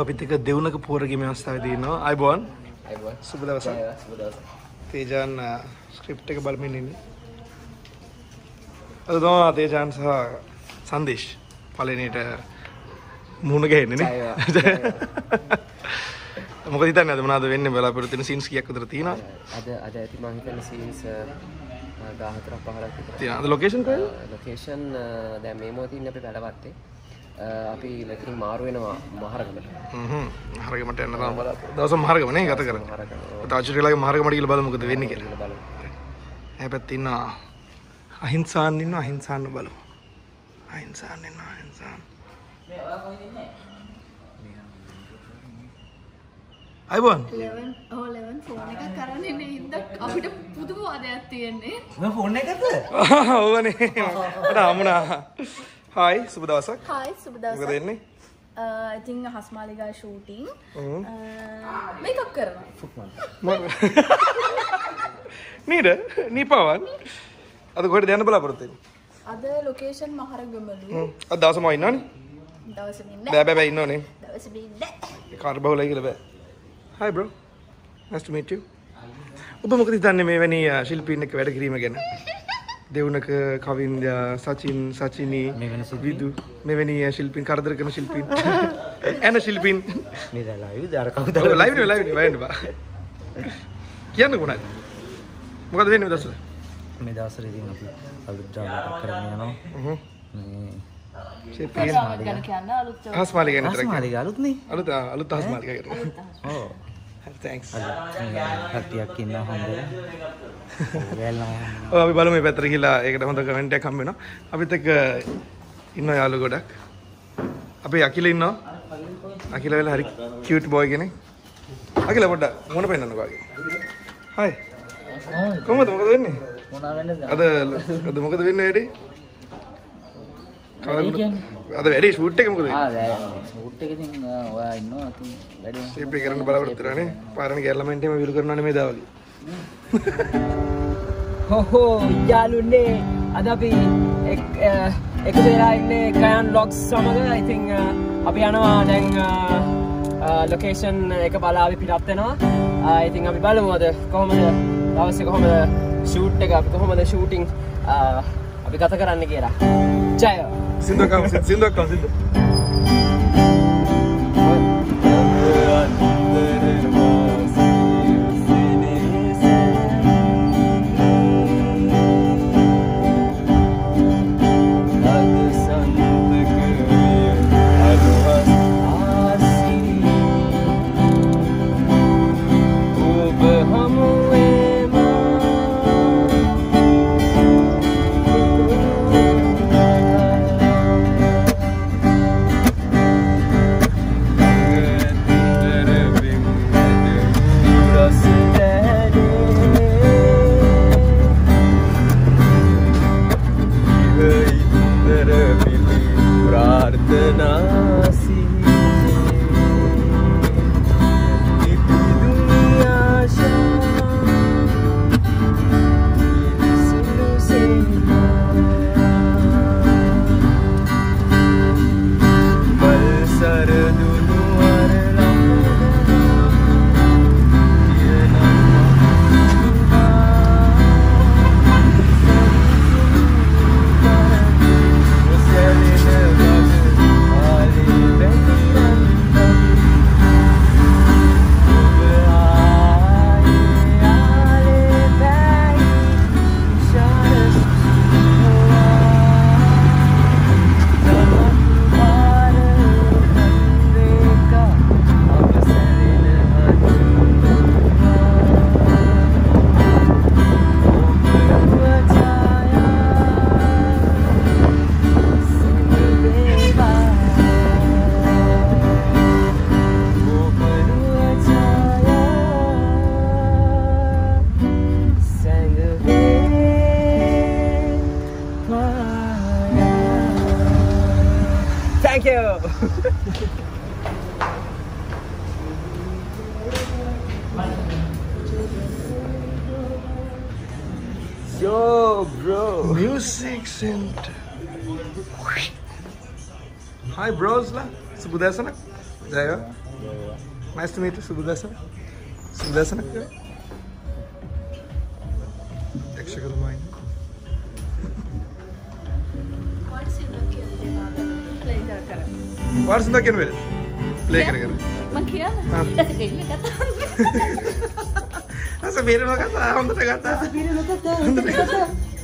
අපිත් එක්ක දෙවුනක පෝරගේ මේ අවස්ථාවේදී ඉන්නවා. අයබෝන්. අයබෝන්. සුබ දවසක්. සුබ දවසක්. තේජාන් ස්ක්‍රිප්ට් එක බලමින් ඉන්නේ. අද තමයි තේජාන් සහ සංදේශ් පළවෙනිට මුහුණ ගහන්නේ නේ. මොකද හිතන්නේ අද මොනවද වෙන්නේ බලාපොරොත්තු වෙන සීන්ස් කීයක් විතර තියෙනවද? අද ඇති මම හිතන්නේ සීන්ස් 14ක් 15ක් විතර තියෙනවා. අද ලොකේෂන් කොහෙද? ලොකේෂන් දැන් මේ මොහොතේ ඉන්නේ අපි වැලවත්තේ. අපි ලොකේෂන් මාරු වෙනවා මහරගමට. මහරගමට යන්න තමයි බලාපොරොත්තු. දවසම මහරගම නේ ගත කරන්නේ. තාචිරිලාගේ මහරගමට ගිහලා බලමු මොකද වෙන්නේ කියලා. බලමු. හැබැයි ඉන්නවා අහිංසාන් ඉන්නවා අහිංසාන් බලමු. අහිංසාන් ඉන්නවා අහිංසාන්. මේ ඔයා කොහෙද ඉන්නේ? අයබෝන් 11 ෆෝන් එකක් කරන් ඉන්නේ ඉඳ අපිට පුදුම වාදයක් තියෙන්නේ මම ෆෝන් එකද ඕවනේ මට හමුණා හායි සුබ දවසක් හායි සුබ දවසක් මොකද වෙන්නේ ඉතින් හස්මාලිගා ෂූටින් මේකප් කරනවා නේද නීපාවන් අද කොහෙද යන්න බලාපොරොත්තු වෙන්නේ අද ලොකේෂන් මහරගමලු අද දවසම ඉන්නවනේ දවසම ඉන්නේ බෑ ඉන්නවනේ දවසම ඉන්නේ කාර්බහුලයි කියලා බෑ Hi bro. Nice to meet you. ඔබ මොකද හිතන්නේ මේ වැනි ශිල්පීන් එක්ක වැඩ කිරීම ගැන? දෙවුනක කවින්ද සචින් සචිනි විදු මේ වැනි ශිල්පීන් කරදර කරන ශිල්පීන් එන ශිල්පීන් මේ දැන් ලයිව් දාර කවුද ලයිව් වෙන්න බා. කියන්න කොහොමද? මොකද වෙන්නේ මේ දවස්වල? මේ දවස්වල ඉතින් අපි අලුත් ජාබ් එකක් කරගෙන යනවා. මේ ශිල්පීන් ගැන කියන්න අලුත් හස්මාලිගා නේද? හස්මාලිගා අලුත් නේ. අලුත් හස්මාලිගා කරනවා. ඔව්. Thanks. කට්ටියක් ඉන්නවා හොඳ. ඔව් අපි බලමු මේ පැත්තට ගිහලා ඒකට හොඳ කමෙන්ට් එකක් හම්බ වෙනවා. අපිත් එක්ක ඉන්නවා යාළුවෝ ගොඩක්. අපි අකිල ඉන්නවා. අකිල වෙලා හරි කියුට් බෝයි කෙනෙක්. අකිල පොඩ්ඩක් මොන පෙන්නන්නකෝ වගේ. හයි. කොහමද මොකද වෙන්නේ? මොනවා වෙන්නද? අද මොකද වෙන්නේ වැඩේ? අද වැඩේ ෂූට් එක මොකද වෙන්නේ? ෂූට් එක ඉතින් ඔයා ඉන්නවා ඉතින් වැඩේ. ෂේප් එක කරන්න බලාපොරොත්තු වෙනානේ. පාරණ ගෑල්ලමෙන්ට එම විලු කරනවානේ මේ දා වගේ. හොහෝ යාළුනේ අද අපි එකතු වෙලා ඉන්නේ කයන් ලොග්ස් සමග. ඉතින් අපි යනවා දැන් ලොකේෂන් එක බලා අපි පිටත් වෙනවා. ඉතින් අපි බලමු අද කොහොමද දවසේ කොහොමද ෂූට් එක අපි කොහොමද ෂූටින් අපි ගත කරන්න කියලා. ජය සින්දුවක් සින්දු Thank you. Yo, bro. Music Center. Hi bros la. Subuh dasana. Jaya. Nice to meet you, Subudasana. Subudasana. Yakshagalamai. What's in the can play kare. Makia? Asa mere lo kata, honda kata. Honda kata.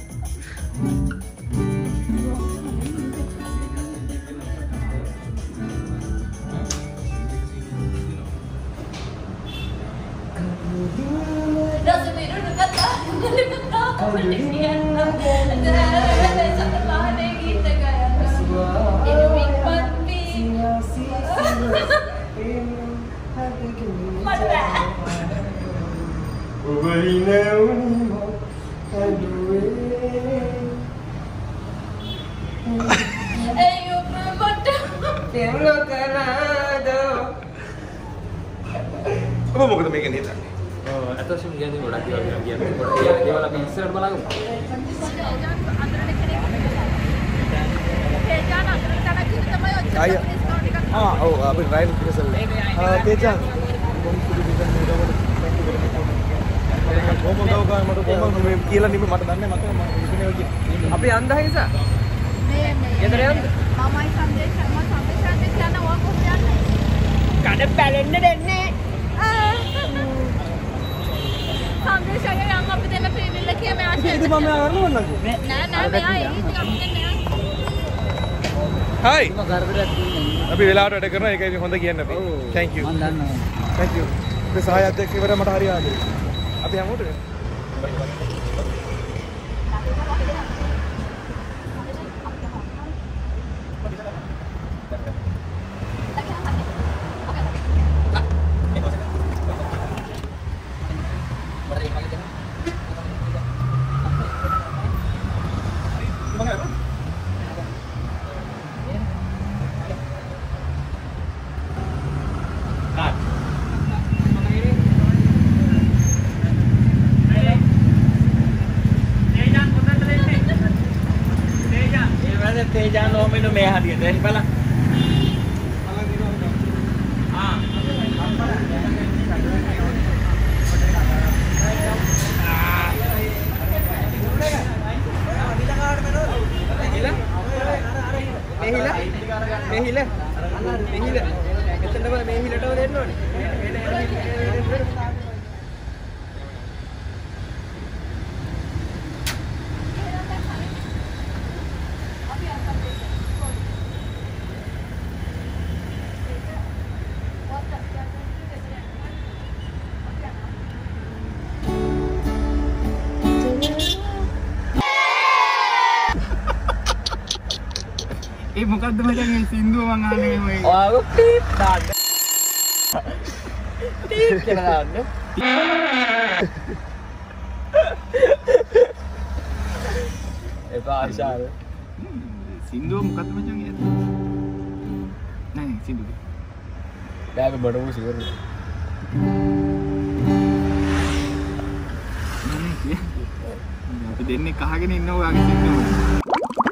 Apa mau kita bikin itu? Oh, atau sih dia nih udah dia malah bisa malah. Ayah. Oh, abis Ryan kesel. Tejan. Ngomong tahu kan, mau kila nih mata dana mata ini lagi. අපි යන්න හිසා ගෙදර යන්න මමයි සම්දේශ යන ඕක කොහොමද යන්නේ? කඩ පැලෙන්න දෙන්නේ සම්දේශය යන් අපි දෙන්න ප්‍රීමියර් එකේ මෙයා itu mama yang mana aku? නෑ මෙයා ඉතින් අපි දෙන්න Hai. අපි වෙලාවට වැඩ කරනවා ඒකයි හොඳ කියන්න අපි. Thank you. මම දන්නවා. Thank you. මේ සහායත් එක්ක ඉවර මට හරි ආදරේ. අපි හැමෝටම තේජාන් ඕම ඉන්න මේ හරියට එන්න බලන්න මෙහිල එතනම මෙහිලටම දෙන්න ඕනේ ඒ මොකද්ද මචං මේ සින්දුව මං අහන්නේ මේ ඔයාව ටීප් දාන්න ටීප් කියලා දාන්න එපා ආශාර සින්දුව මොකද්ද මචං ඒක නෑ සින්දුව දැන් බඩවු සිවරු අපි දෙන්නේ කහගෙන ඉන්න ඔයාගේ සින්දුව